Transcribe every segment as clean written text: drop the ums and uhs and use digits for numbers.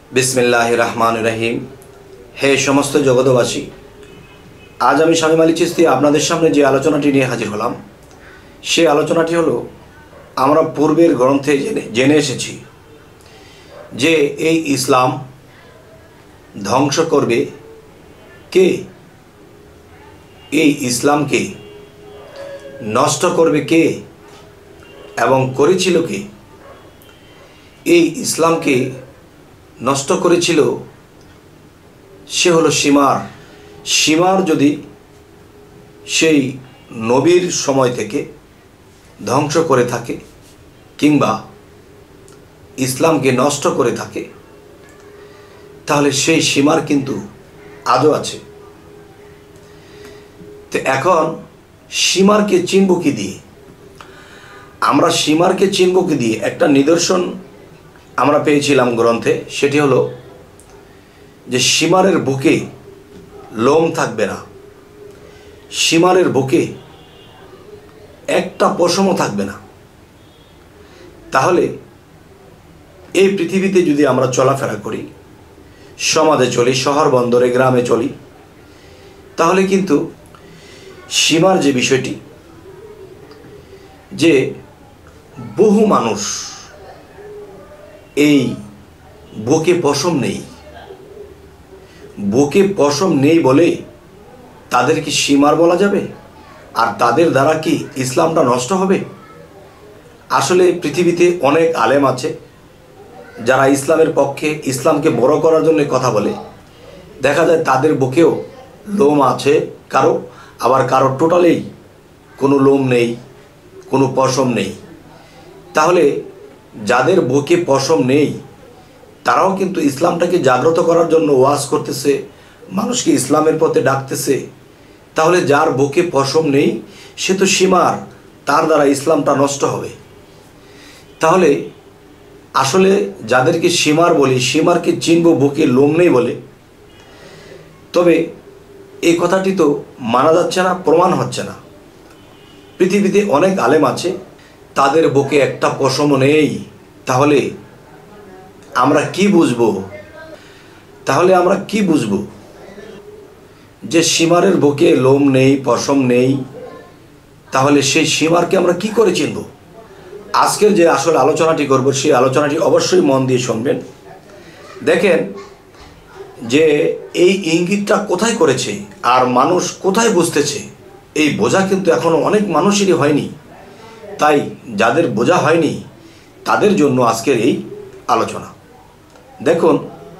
बिस्मिल्लाहिर रहमानिर रहीम। हे समस्त जगतबासी, आज আমি শামীম আলী চিশতি আপনাদের সামনে যে আলোচনাটি নিয়ে হাজির হলাম সেই আলোচনাটি হলো আমরা পূর্বের গ্রন্থে জেনে এসেছি যে এই ইসলাম ধ্বংস করবে কে, এই ইসলামকে নষ্ট করবে কে এবং করেছিল কে। এই ইসলামকে নষ্ট করেছিল সে হলো সীমার যদি সেই নবীর সময় থেকে ধ্বংস করে থাকে কিংবা ইসলামকে নষ্ট করে থাকে তাহলে সেই সীমার কিন্তু আজও আছে। তো এখন সীমারকে চিনব কি দিয়ে? আমরা সীমারকে চিনব কি দিয়ে? একটা নিদর্শন আমরা পেয়েছিলাম গ্রন্থে, সেটি হলো যে সীমারের বুকে লোম থাকবে না, সীমারের বুকে একটা পশমও থাকবে না। তাহলে এই পৃথিবীতে যদি আমরা চলাফেরা করি, সমাজে চলি, শহর বন্দরে গ্রামে চলি, তাহলে কিন্তু সীমার যে বিষয়টি, যে বহু মানুষ এই বুকে পশম নেই, বুকে পশম নেই বলে তাদের কি সীমার বলা যাবে? আর তাদের দ্বারা কি ইসলামটা নষ্ট হবে? আসলে পৃথিবীতে অনেক আলেম আছে যারা ইসলামের পক্ষে, ইসলামকে বড় করার জন্য কথা বলে। দেখা যায় তাদের বুকেও লোম আছে কারো, আবার কারো টোটালেই কোনো লোম নেই, কোনো পশম নেই। তাহলে যাদের বুকে পশম নেই তারাও কিন্তু ইসলামটাকে জাগ্রত করার জন্য ওয়াজ করতেছে, মানুষকে ইসলামের পথে ডাকতেছে। তাহলে যার বুকে পশম নেই সে তো সীমার, তার দ্বারা ইসলামটা নষ্ট হবে। তাহলে আসলে যাদেরকে সীমার বলি, সীমারকে চিনব বুকে লোম নেই বলে, তবে এই কথাটি তো মানা যাচ্ছে না, প্রমাণ হচ্ছে না। পৃথিবীতে অনেক আলেম আছে তাদের বুকে একটা পশমও নেই। তাহলে আমরা কি বুঝবো? তাহলে আমরা কি বুঝবো যে সীমারের বুকে লোম নেই, পশম নেই? তাহলে সেই সীমারকে আমরা কি করে চিনব? আজকের যে আসল আলোচনাটি করব সেই আলোচনাটি অবশ্যই মন দিয়ে শুনবেন। দেখেন যে এই ইঙ্গিতটা কোথায় করেছে আর মানুষ কোথায় বুঝতেছে, এই বোঝা কিন্তু এখনও অনেক মানুষেরই হয়নি। তাই যাদের বোঝা হয়নি তাদের জন্য আজকের এই আলোচনা। দেখুন,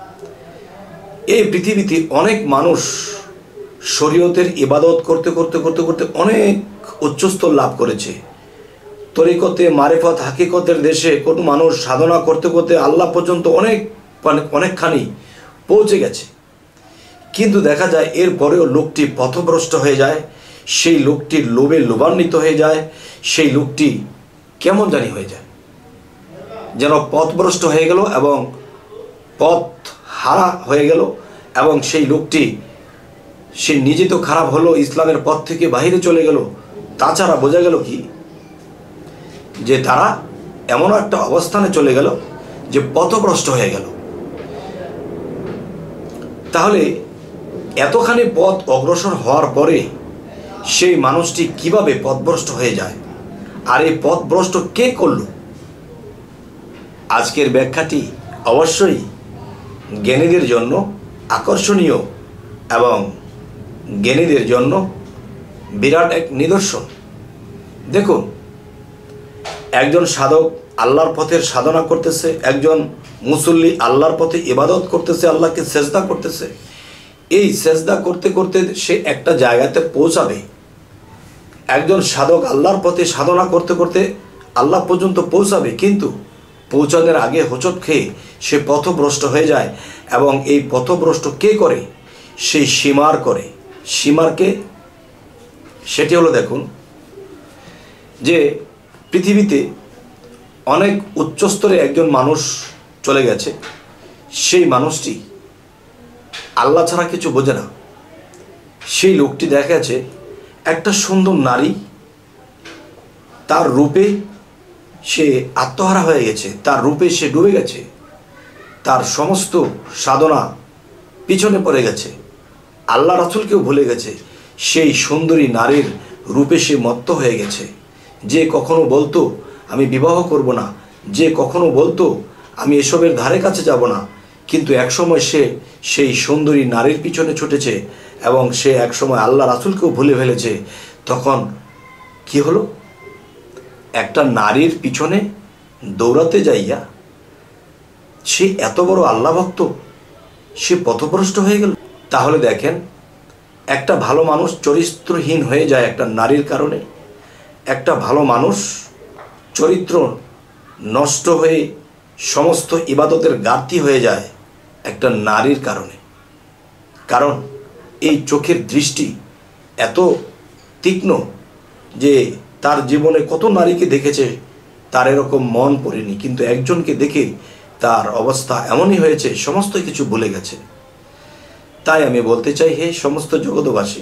এই পৃথিবীতে অনেক মানুষ শরীয়তের ইবাদত করতে করতে করতে করতে অনেক উচ্চস্তর লাভ করেছে। তরিকতে, মারিফত, হাকিকতের দেশে কোনো মানুষ সাধনা করতে করতে আল্লাহ পর্যন্ত অনেকখানি পৌঁছে গেছে। কিন্তু দেখা যায় এরপরেও লোকটি পথভ্রষ্ট হয়ে যায়, সেই লোকটির লোভে লোভান্বিত হয়ে যায়, সেই লোকটি কেমন জানি হয়ে যায়, যেন পথভ্রষ্ট হয়ে গেল এবং পথ হারা হয়ে গেল। এবং সেই লোকটি সে নিজে তো খারাপ হলো, ইসলামের পথ থেকে বাইরে চলে গেল। তাছাড়া বোঝা গেল কি যে তারা এমন একটা অবস্থানে চলে গেল যে পথভ্রষ্ট হয়ে গেল। তাহলে এতখানি পথ অগ্রসর হওয়ার পরে সেই মানুষটি কিভাবে পথভ্রষ্ট হয়ে যায়, আর এই পথভ্রষ্ট কে করল? আজকের ব্যাখ্যাটি অবশ্যই জ্ঞানীদের জন্য আকর্ষণীয় এবং জ্ঞানীদের জন্য বিরাট এক নিদর্শন। দেখুন, একজন সাধক আল্লাহর পথের সাধনা করতেছে, একজন মুসল্লি আল্লাহর পথে ইবাদত করতেছে, আল্লাহকে সেজদা করতেছে। এই সেজদা করতে করতে সে একটা জায়গাতে পৌঁছাবে। একজন সাধক আল্লাহর পথে সাধনা করতে করতে আল্লাহ পর্যন্ত পৌঁছাবে, কিন্তু পৌঁছানোর আগে হোঁচট খেয়ে সে পথভ্রষ্ট হয়ে যায়। এবং এই পথভ্রষ্ট কে করে? সেই সীমার করে। সীমারকে সেটি হলো, দেখুন যে পৃথিবীতে অনেক উচ্চস্তরে একজন মানুষ চলে গেছে, সেই মানুষটি আল্লাহ ছাড়া কিছু বোঝে না। সেই লোকটি দেখা গেছে একটা সুন্দর নারী, তার রূপে সে আত্মহারা হয়ে গেছে, তার রূপে সে ডুবে গেছে। তার সমস্ত সাধনা পিছনে পড়ে গেছে, আল্লাহ রাসূলকেও ভুলে গেছে, সেই সুন্দরী নারীর রূপে সে মত্ত হয়ে গেছে। যে কখনো বলতো আমি বিবাহ করব না, যে কখনো বলতো আমি এসবের ধারে কাছে যাব না, কিন্তু একসময় সে সেই সুন্দরী নারীর পিছনে ছুটেছে এবং সে একসময় আল্লাহ রাসূলকেও ভুলে ফেলেছে। তখন কি হলো? একটা নারীর পিছনে দৌড়াতে যাইয়া সে এত বড় আল্লাহ ভক্ত, সে পথভ্রষ্ট হয়ে গেল। তাহলে দেখেন, একটা ভালো মানুষ চরিত্রহীন হয়ে যায় একটা নারীর কারণে, একটা ভালো মানুষ চরিত্র নষ্ট হয়ে সমস্ত ইবাদতের ঘাটতি হয়ে যায় একটা নারীর কারণে। কারণ এই চোখের দৃষ্টি এত তীক্ষ্ণ যে তার জীবনে কত নারীকে দেখেছে, তার এরকম মন পড়েনি, কিন্তু একজনকে দেখে তার অবস্থা এমনই হয়েছে, সমস্ত কিছু ভুলে গেছে। তাই আমি বলতে চাই, হে সমস্ত জগৎবাসী,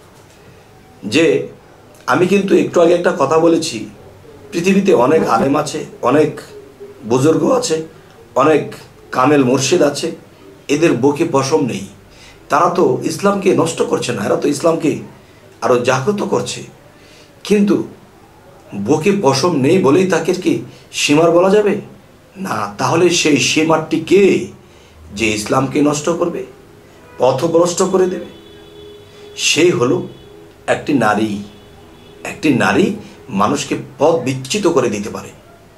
যে আমি কিন্তু একটু আগে একটা কথা বলেছি, পৃথিবীতে অনেক আলেম আছে, অনেক বুজুর্গ আছে, অনেক কামেল মুর্শিদ আছে, এদের বুকে পশম নেই। তারা তো ইসলামকে নষ্ট করছে না, এরা তো ইসলামকে আরও জাগ্রত করছে। কিন্তু বুকে পশম নেই বলেই তাকে কি সীমার বলা যাবে না? তাহলে সেই সীমারটি কে যে ইসলামকে নষ্ট করবে, পথভ্রষ্ট করে দেবে? সেই হলো একটি নারী। একটি নারী মানুষকে পথ বিচ্যুত করে দিতে পারে।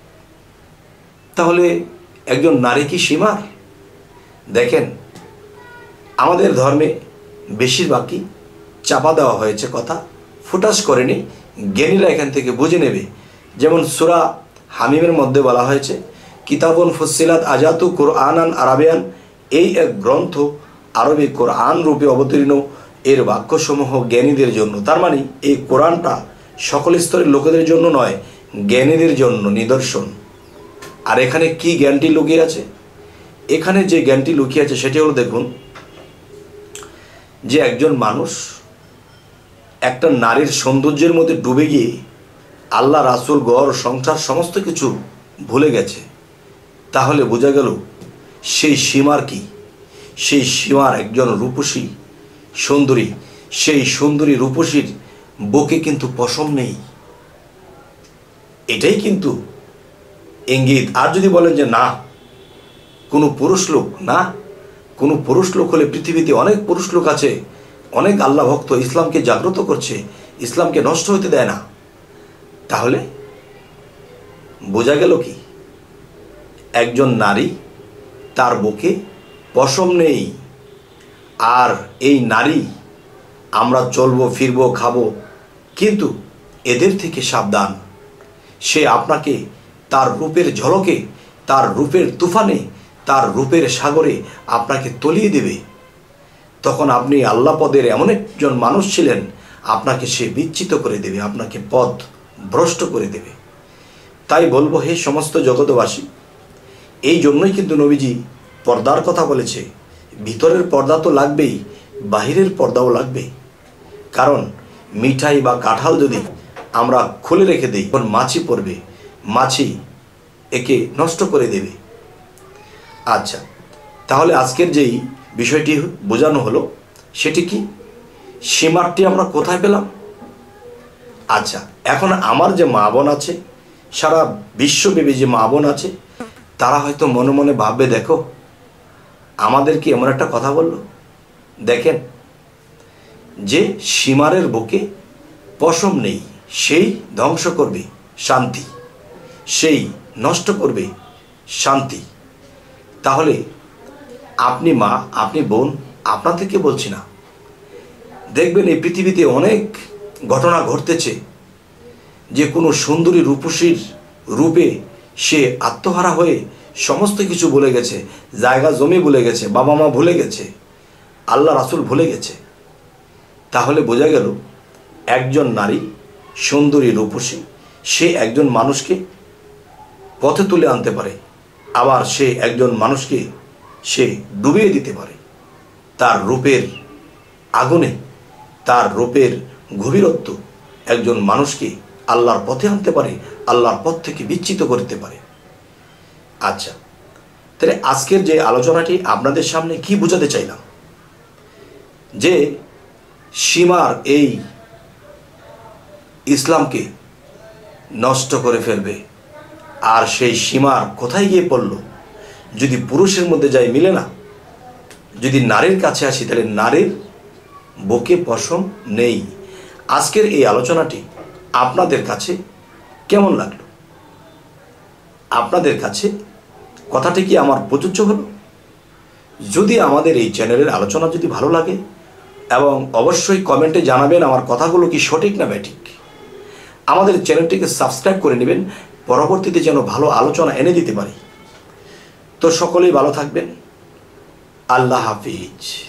তাহলে একজন নারী কি সীমার? দেখেন, আমাদের ধর্মে বেশিরভাগই চাপা দেওয়া হয়েছে কথা, ফুটাস করেনি, জ্ঞানীরা এখান থেকে বুঝে নেবে। যেমন সূরা হামিমের মধ্যে বলা হয়েছে, কিতাবুন ফুসসিলাত আজাতু কুরআনান আরাবিয়ান, এই এক গ্রন্থ আরবি কোরআন রূপে অবতীর্ণ, এর বাক্যসমূহ জ্ঞানীদের জন্য। তার মানে এই কোরআনটা সকল স্তরের লোকেদের জন্য নয়, জ্ঞানীদের জন্য নিদর্শন। আর এখানে কি জ্ঞানটি লুকিয়ে আছে? এখানে যে জ্ঞানটি লুকিয়ে আছে সেটি হলো, দেখুন, যে একজন মানুষ একটা নারীর সৌন্দর্যের মধ্যে ডুবে গিয়ে আল্লাহ রাসূল গড় সংসার সমস্ত কিছু ভুলে গেছে, তাহলে বোঝা গেল সেই সীমার কি? সেই সীমার একজন রূপসী সুন্দরী, সেই সুন্দরী রূপসীর বুকে কিন্তু পশম নেই। এটাই কিন্তু ইঙ্গিত। আর যদি বলেন যে না, কোনো পুরুষ লোক, না, কোনো পুরুষ লোক হলে পৃথিবীতে অনেক পুরুষ লোক আছে, অনেক আল্লাহ ভক্ত, ইসলামকে জাগ্রত করছে, ইসলামকে নষ্ট হতে দেয় না। তাহলে বোঝা গেল কি? একজন নারী, তার বুকে পশম নেই। আর এই নারী, আমরা চলবো, ফিরবো, খাবো, কিন্তু এদের থেকে সাবধান। সে আপনাকে তার রূপের ঝলকে, তার রূপের তুফানে, তার রূপের সাগরে আপনাকে তলিয়ে দেবে। তখন আপনি আল্লাহ পদের এমন একজন মানুষ ছিলেন, আপনাকে সে বিচ্যুত করে দেবে, আপনাকে পথ ভ্রষ্ট করে দেবে। তাই বলবো, হে সমস্ত জগৎবাসী, এই জন্যই কিন্তু নবীজি পর্দার কথা বলেছে। ভিতরের পর্দা তো লাগবেই, বাহিরের পর্দাও লাগবে। কারণ মিঠাই বা কাঁঠাল যদি আমরা খুলে রেখে দিই, তখন মাছি পড়বে, মাছি একে নষ্ট করে দেবে। আচ্ছা, তাহলে আজকের যেই বিষয়টি বোঝানো হলো সেটি কি? সীমারটি আমরা কোথায় পেলাম? আচ্ছা, এখন আমার যে মা বোন আছে, সারা বিশ্বব্যাপী যে মা বোন আছে, তারা হয়তো মনে মনে ভাববে, দেখো আমাদেরকে এমন একটা কথা বলল। দেখেন, যে সীমারের বুকে পশম নেই, সেই ধ্বংস করবে শান্তি, সেই নষ্ট করবে শান্তি। তাহলে আপনি মা, আপনি বোন, আপনাদেরকে বলছি না, দেখবেন এই পৃথিবীতে অনেক ঘটনা ঘটতেছে যে কোনো সুন্দরী রূপসীর রূপে সে আত্মহারা হয়ে সমস্ত কিছু ভুলে গেছে, জায়গা জমি ভুলে গেছে, বাবা মা ভুলে গেছে, আল্লাহ রাসূল ভুলে গেছে। তাহলে বোঝা গেল একজন নারী সুন্দরী রূপসী, সে একজন মানুষকে পথে তুলে আনতে পারে, আবার সে একজন মানুষকে সে ডুবিয়ে দিতে পারে। তার রূপের আগুনে, তার রূপের গভীরত্ব একজন মানুষকে আল্লাহর পথে আনতে পারে, আল্লাহর পথ থেকে বিচ্যুত করতে পারে। আচ্ছা, তাহলে আজকের যে আলোচনাটি আপনাদের সামনে কি বোঝাতে চাইলাম, যে সীমার এই ইসলামকে নষ্ট করে ফেলবে। আর সেই সীমার কোথায় গিয়ে পড়ল? যদি পুরুষের মধ্যে যাই মিলে না, যদি নারীর কাছে আসি তাহলে নারীর বুকে পশম নেই। আজকের এই আলোচনাটি আপনাদের কাছে কেমন লাগলো? আপনাদের কাছে কথাটি কি আমার প্রযোজ্য হলো? যদি আমাদের এই চ্যানেলের আলোচনা যদি ভালো লাগে, এবং অবশ্যই কমেন্টে জানাবেন আমার কথাগুলো কি সঠিক না ব্যাঠিক। আমাদের চ্যানেলটিকে সাবস্ক্রাইব করে নেবেন, পরবর্তীতে যেন ভালো আলোচনা এনে দিতে পারি। তো সকলেই ভালো থাকবেন। আল্লাহ হাফিজ।